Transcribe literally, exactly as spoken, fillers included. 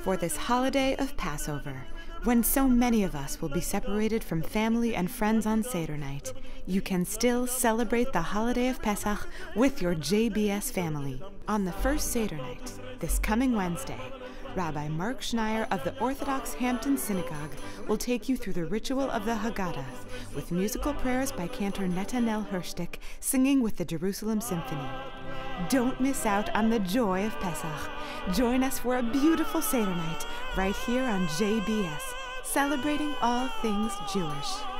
For this holiday of Passover, when so many of us will be separated from family and friends on Seder night, you can still celebrate the holiday of Pesach with your J B S family. On the first Seder night, this coming Wednesday, Rabbi Mark Schneier of the Orthodox Hampton Synagogue will take you through the ritual of the Haggadah with musical prayers by cantor Netanel Hirschtick singing with the Jerusalem Symphony. Don't miss out on the joy of Pesach. Join us for a beautiful Seder night right here on J B S, celebrating all things Jewish.